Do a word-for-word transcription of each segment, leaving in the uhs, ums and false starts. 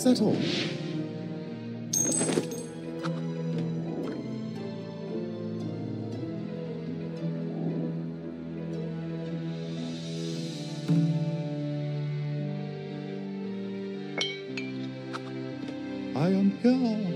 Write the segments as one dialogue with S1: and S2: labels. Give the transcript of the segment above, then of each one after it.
S1: Settle. I am here.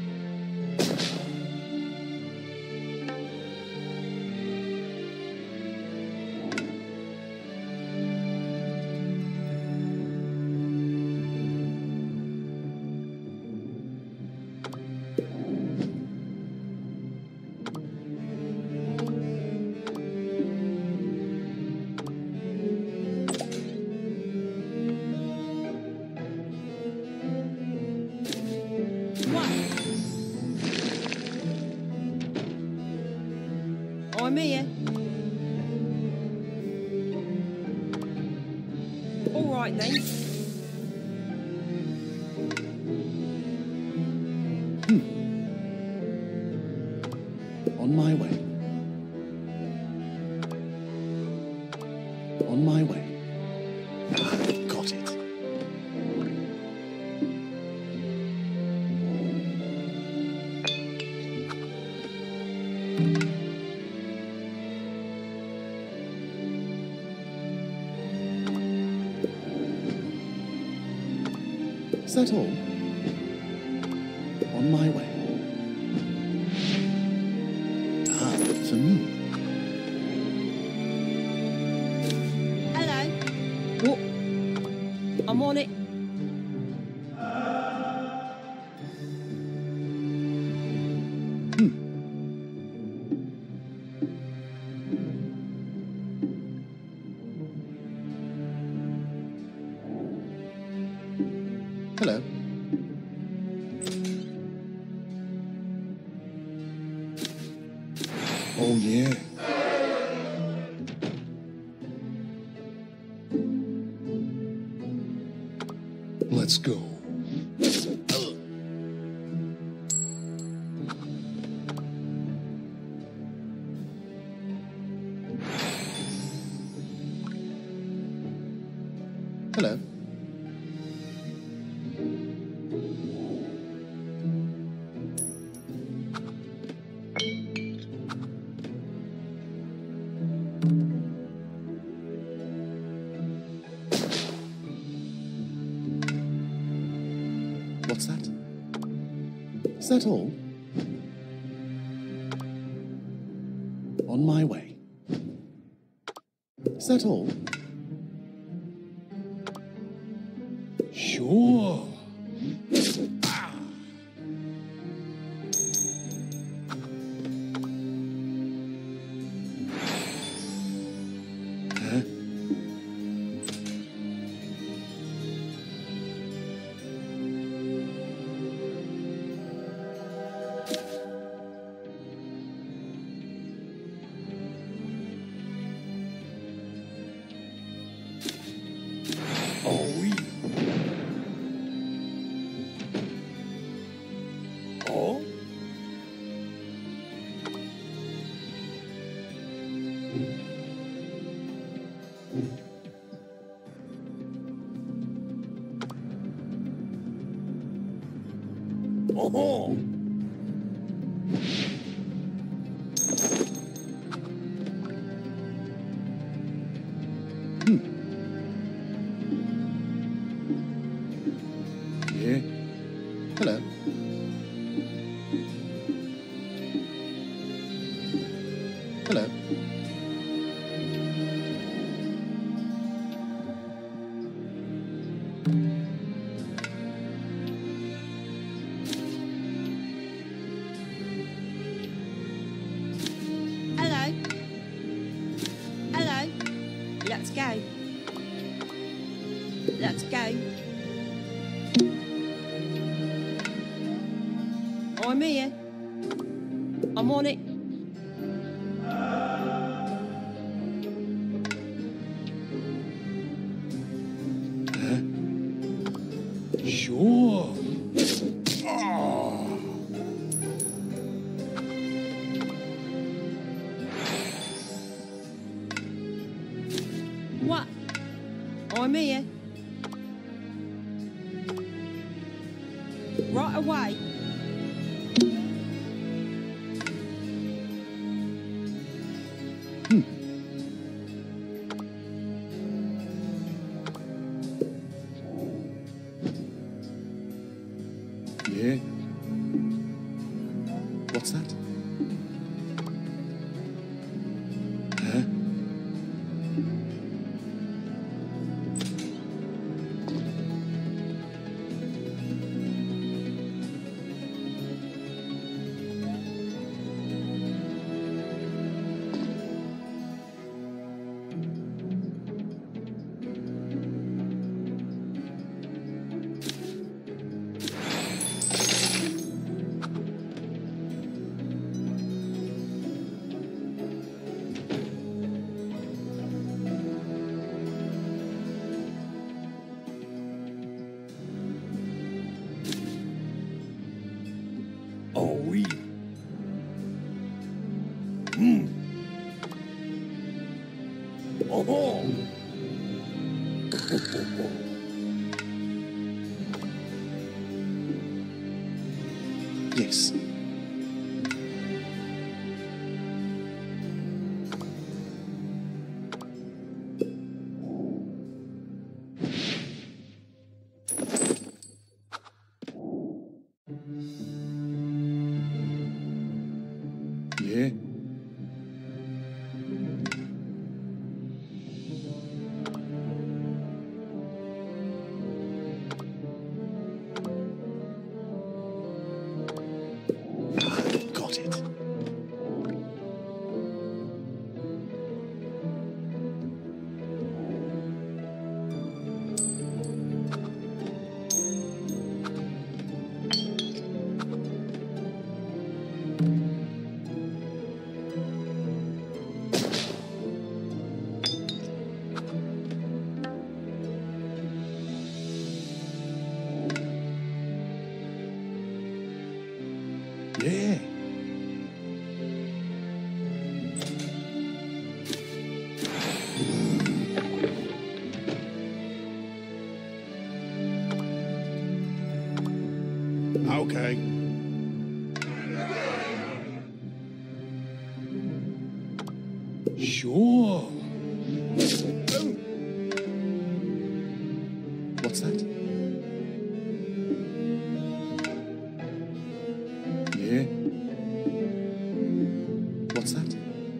S2: I'm here. All right then.
S1: Hmm. On my way. On my way. Got it. Settle. On my way. Ah, for me.
S2: Hello.
S1: What?
S2: I'm on it.
S1: Hmm. Hello. Oh, yeah. Let's go. Hello. What's that? Is that all? On my way. Is that all? Sure. Huh? Oh, oui. Oh? Oh! Hmm. Yeah. Hello. Hello.
S2: Hello. Hello. Let's go. Let's go. I'm here. I'm on it.
S1: Huh? Sure. Oh.
S2: What? I'm here. Right away.
S1: Hmm. Yeah. What's that? Huh?
S3: Oh oui. Hmm. Oh oh.
S1: Yes. Yeah. Got it. Yeah. Okay. Sure. What's that? Yeah. What's that?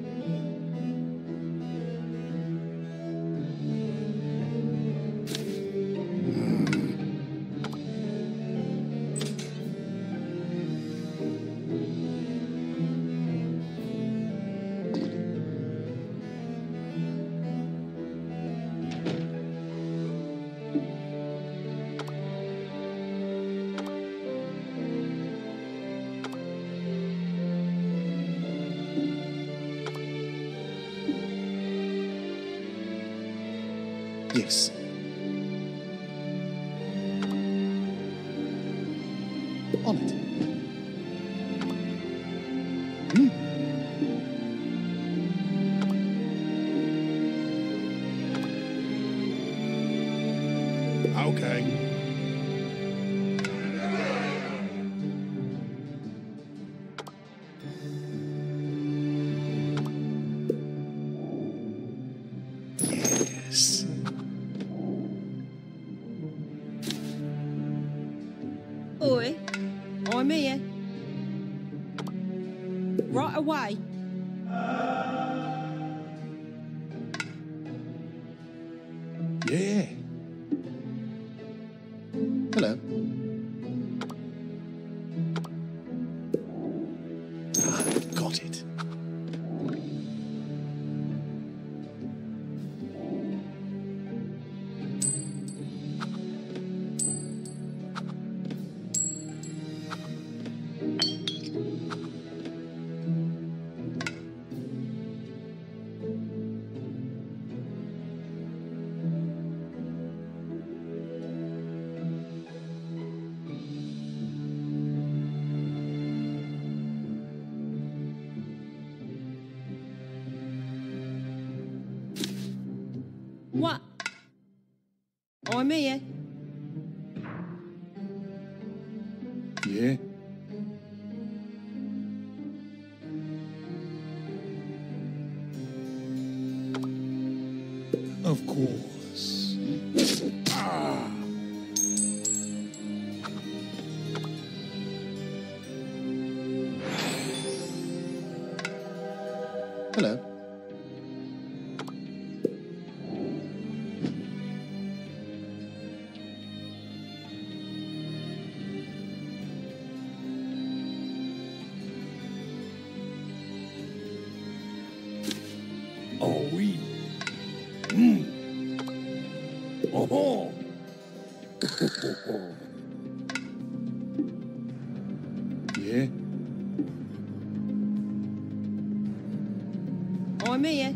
S1: Yes. On it. Hmm. Okay. Yes.
S2: Oi, I'm here. Right away.
S1: Yeah. Hello. Ah, got it.
S2: What? I'm here.
S1: Yeah.
S3: Of course. Ah.
S1: Hello.
S3: Oh, oui. Hmm. Oh, oh.
S1: Yeah.
S2: I'm here.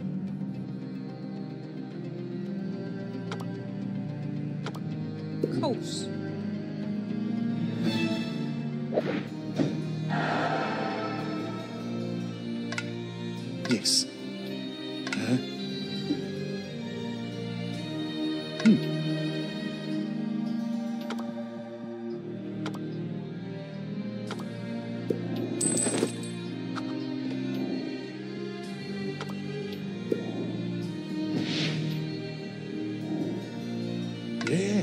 S2: Of course.
S1: Yes. Huh? Hmm. Yeah.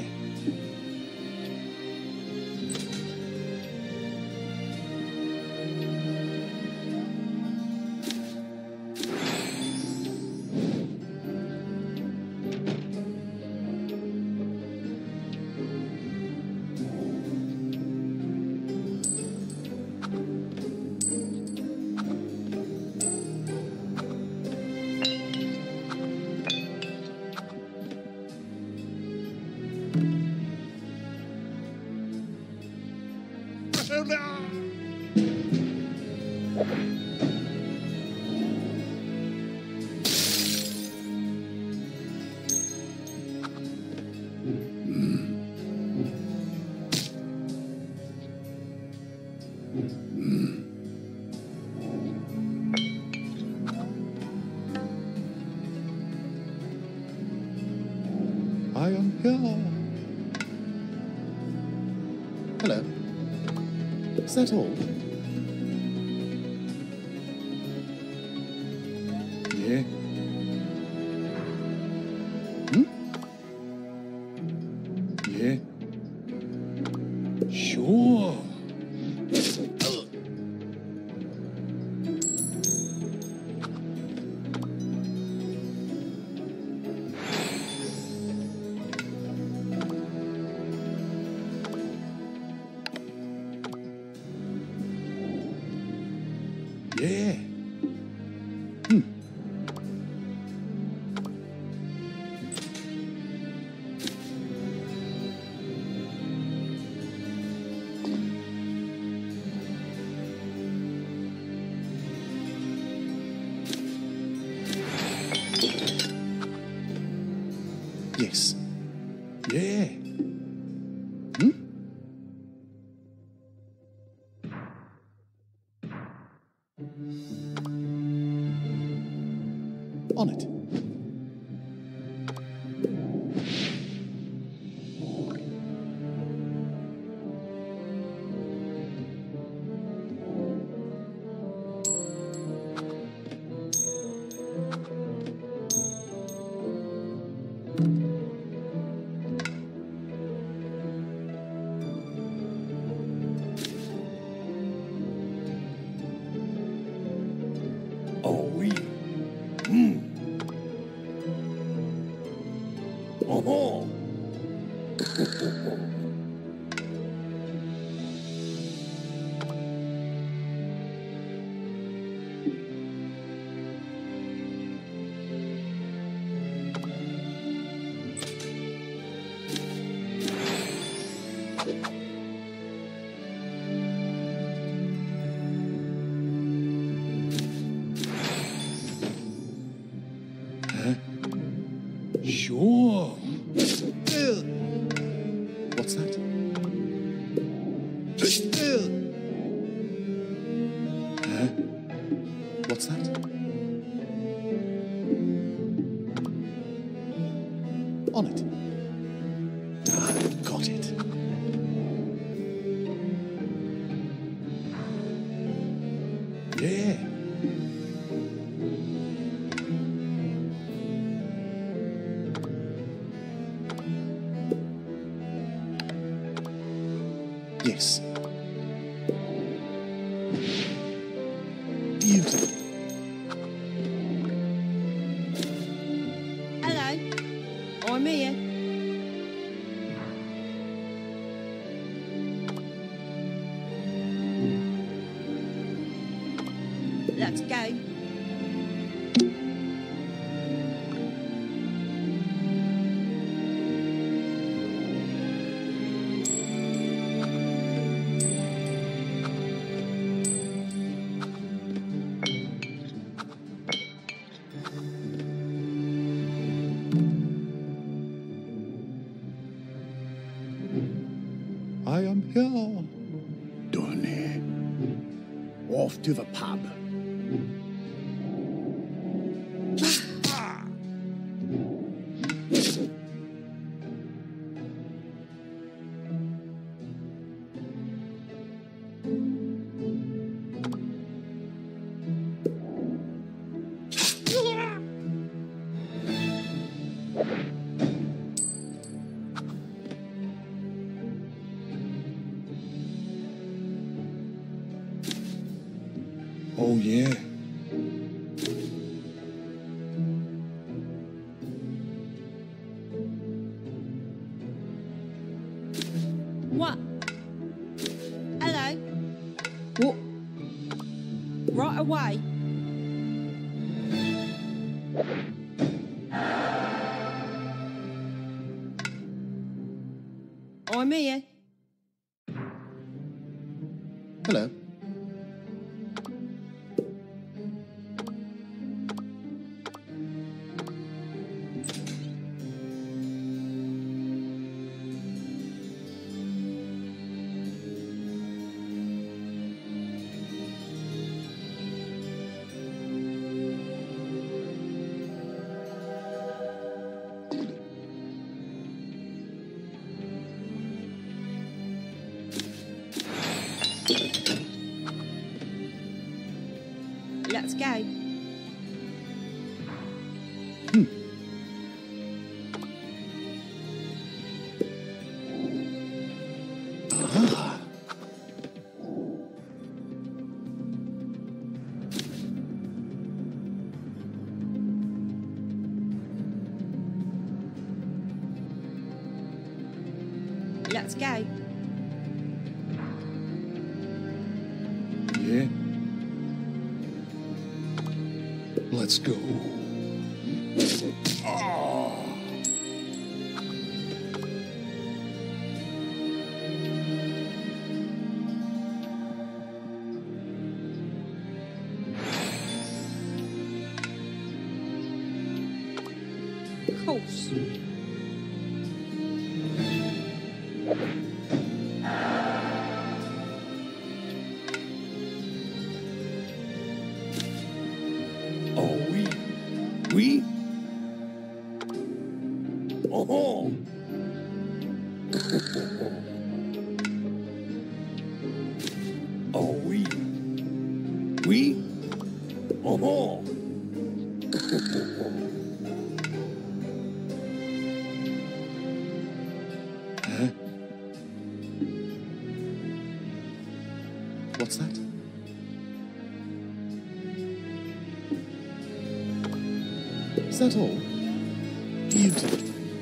S3: Mathilde!
S1: I am here. Hello. Is that all? Yeah. Hmm? Yeah.
S3: Sure.
S1: Yeah. Hmm. Yes. Yeah. Hmm? On it.
S3: Oh, oui. Hmm. Oh, oh.
S1: Huh?
S3: Sure.
S1: What's that? Huh? What's that? On it. Ah, got it. Yeah. Yes. Beautiful.
S2: Hello. I'm here. Let's go.
S1: I am here.
S3: Donny. Off to the pub.
S1: Oh, yeah.
S2: What? Hello. What? Right away. I'm here.
S1: Hello.
S2: Let's go.
S1: Hmm. Ah.
S2: Let's go.
S1: Yeah. Let's go. Ah.
S2: Of course.
S3: Oh, oui. Oui? Oh, oh. Oh, oui. Oui? Oh, oh.
S1: Huh? What's that? Is that all? Beautiful.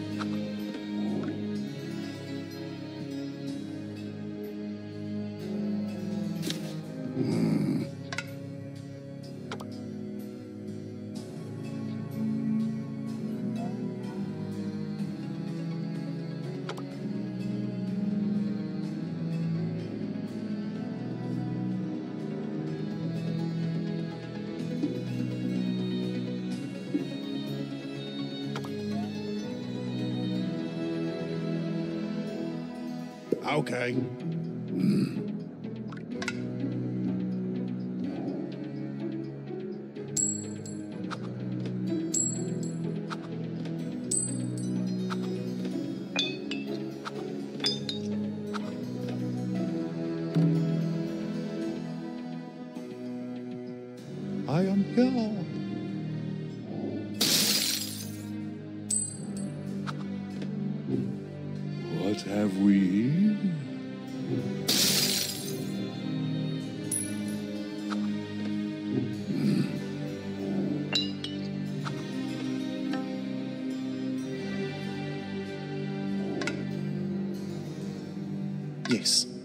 S1: Okay. Yeah.
S3: What have we here?
S1: Yes.